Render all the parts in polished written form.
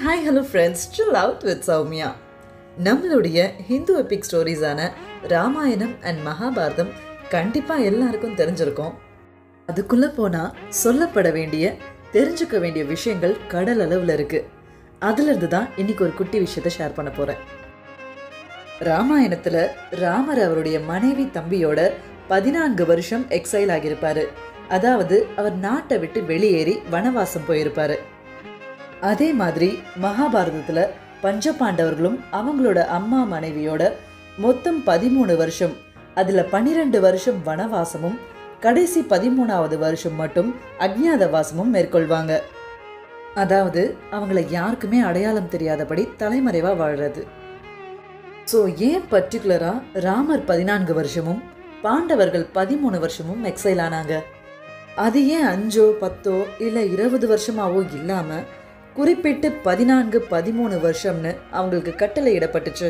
Hi, hello friends, chill out with Soumya. நம்மளுடைய Hindu epic ஸ்டோரிஸான Ramayanam and Mahabharatam கண்டிப்பா எல்லாருக்கும் தெரிஞ்சிருக்கும். அதுக்குள்ள போனா சொல்லப்பட வேண்டிய தெரிஞ்சுக்க வேண்டிய விஷயங்கள் கடல் அளவுல இருக்கு. அதுல இருந்து தான் இன்னைக்கு ஒரு குட்டி விஷயத்தை ஷேர் பண்ண போறேன். ராமாயணத்துல ராமர் அவருடைய மனைவி தம்பியோட 14 வருஷம் எக்ஸைல் ஆகியிருப்பாரு. அதாவது அவர் நாட்டை விட்டு வெளியேறி வனவாசம் போயிருப்பாரு. அதே மாதிரி மகாபாரதத்துல பஞ்சபாண்டவர்களும் அவங்களோட அம்மா மனைவியோட மொத்தம் 13 வருஷம், அதுல 12 வருஷம் வனவாசமும் கடைசி 13வது வருஷம் மட்டும் அஜ்ஞாதவாசமும் மேற்கொள்வாங்க. அதாவது அவங்கள யாருக்குமே அடையாளம் தெரியாதபடி தலைமறைவா வாழ்றது. ஸோ ஏன் பர்டிகுலரா ராமர் 14 வருஷமும் பாண்டவர்கள் 13 வருஷமும் எக்ஸைல் ஆனாங்க? அது ஏன் 5, 10 இல்லை 20 வருஷமாவோ இல்லாம குறிப்பிட்டு 14, 13 வருஷம்னு அவங்களுக்கு கட்டளை இடப்பட்டுச்சு.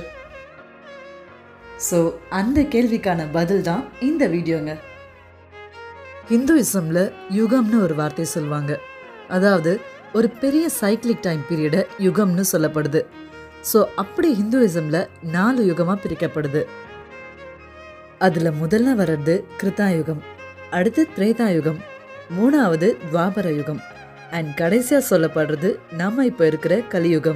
ஸோ அந்த கேள்விக்கான பதில் தான் இந்த வீடியோங்க. ஹிந்துயிசம்ல யுகம்னு ஒரு வார்த்தை சொல்லுவாங்க. அதாவது ஒரு பெரிய சைக்கிளிக் டைம் பீரியட யுகம்னு சொல்லப்படுது. ஸோ அப்படி ஹிந்துயிசம்ல 4 யுகமா பிரிக்கப்படுது. அதுல முதல்ல வர்றது கிருதாயுகம், அடுத்து திரேதாயுகம், 3வது துவாபர யுகம் அண்ட் கடைசியா சொல்லப்படுறது நம்ம இப்ப இருக்கிற கலியுகம்.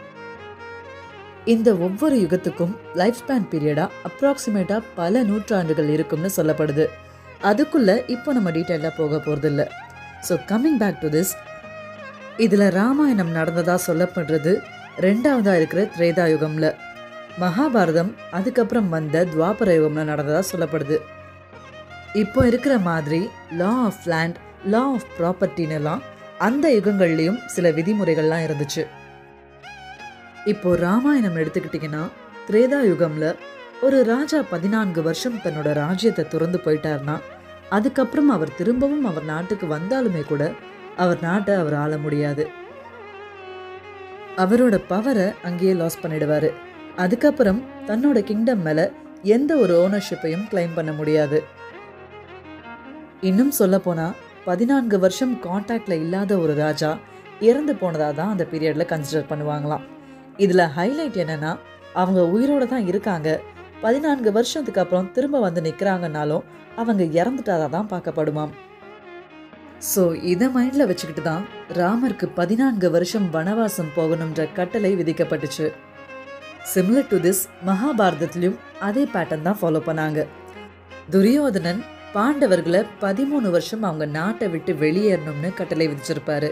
இந்த ஒவ்வொரு யுகத்துக்கும் லைஃப் ஸ்பேன் பீரியடா அப்ராக்சிமேட்டா பல நூற்றாண்டுகள் இருக்கும்னு சொல்லப்படுது. அதுக்குள்ள இப்போ நம்ம டீட்டெயிலா போக போறது இல்லை. So coming back to this, இதுல ராமாயணம் நடந்ததா சொல்லப்படுறது 2வதா இருக்கிற திரேதாயுகம்ல, மகாபாரதம் அதுக்கப்புறம் வந்த துவாபர யுகம்ல நடந்ததா சொல்லப்படுது. இப்போ இருக்கிற மாதிரி law of land, law of ப்ராப்பர்ட்டின்னுலாம் அந்த யுகங்கள்லயும் சில விதிமுறைகள்லாம் இருந்துச்சு. இப்போ ராமாயணம் எடுத்துக்கிட்டிங்கன்னா திரேதா யுகம்ல ஒரு ராஜா 14 வருஷம் தன்னோட ராஜ்யத்தை துறந்து போயிட்டார்னா அதுக்கப்புறம் அவர் திரும்பவும் அவர் நாட்டுக்கு வந்தாலுமே கூட அவர் நாட்டை அவர் ஆள முடியாது. அவரோட பவரை அங்கேயே லாஸ் பண்ணிடுவாரு. அதுக்கப்புறம் தன்னோட கிங்டம் மேல எந்த ஒரு ஓனர்ஷிப்பையும் கிளைம் பண்ண முடியாது. இன்னும் சொல்ல போனா 14 வருஷம் கான்டாக்ட்ல இல்லாத ஒரு ராஜா இறந்து போனதா தான் அந்த பீரியட்ல கன்சிடர் பண்ணுவாங்களாம். இதுல ஹைலைட் என்னன்னா, அவங்க உயிரோட தான் இருக்காங்க, 14 வருஷத்துக்கு அப்புறம் திரும்ப வந்து நிக்கிறாங்கன்னாலும் அவங்க இறந்துட்டாதா தான் பார்க்கப்படுமாம். ஸோ இதை மைண்ட்ல வச்சுக்கிட்டு தான் ராமருக்கு 14 வருஷம் வனவாசம் போகணுன்ற கட்டளை விதிக்கப்பட்டுச்சு. சிமிலர் டு திஸ் மகாபாரதத்திலும் அதே பேட்டர்ன் தான் ஃபாலோ பண்ணாங்க. துரியோதனன் பாண்டவர்களை 13 வருஷம் அவங்க நாட்டை விட்டு வெளியேறணும்னு கட்டளை விதிச்சிருப்பாரு.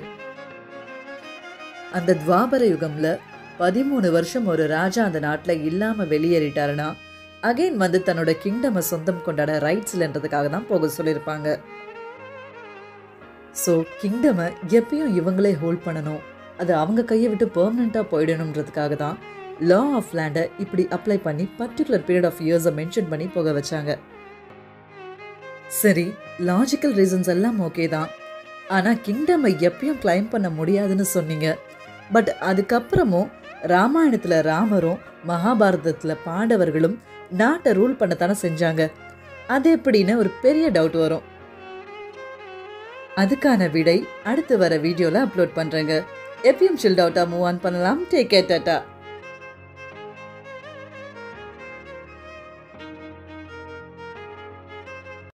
அந்த துவாபர யுகம்ல 13 வருஷம் ஒரு ராஜா அந்த நாட்டுல இல்லாம வெளியேறிட்டாருன்னா அகைன் வந்து தன்னோட கிங்டமை சொந்தம் கொண்டாட ரைட்ஸ் இல்லைன்றதுக்காக தான் போக சொல்லியிருப்பாங்க. ஸோ கிங்டமை எப்பயும் இவங்களே ஹோல்ட் பண்ணணும், அது அவங்க கையை விட்டு பெர்மனண்டா போயிடணுன்றதுக்காக தான் லா ஆஃப் லேண்டை இப்படி அப்ளை பண்ணி பர்டிகுலர் பீரியட் ஆஃப் இயர்ஸை மென்ஷன் பண்ணி போக வச்சாங்க. சரி, லாஜிக்கல் ரீசன்ஸ் எல்லாம் ஓகே தான். ஆனா கிங்டமை எப்பயும் கிளைம் பண்ண முடியாதுன்னு சொன்னீங்க. பட் அதுக்கப்புறமும் ராமாயணத்துல ராமரும் மகாபாரதத்துல பாண்டவர்களும் நாட்டை ரூல் பண்ணத்தானே செஞ்சாங்க. அது எப்படின்னு ஒரு பெரிய டவுட் வரும். அதுக்கான விடை அடுத்து வர வீடியோல அப்லோட் பண்றேங்க. எப்பயும் சில்ட் அவுட்டா மூவ் ஆன் பண்ணலாம். Take care, Tata.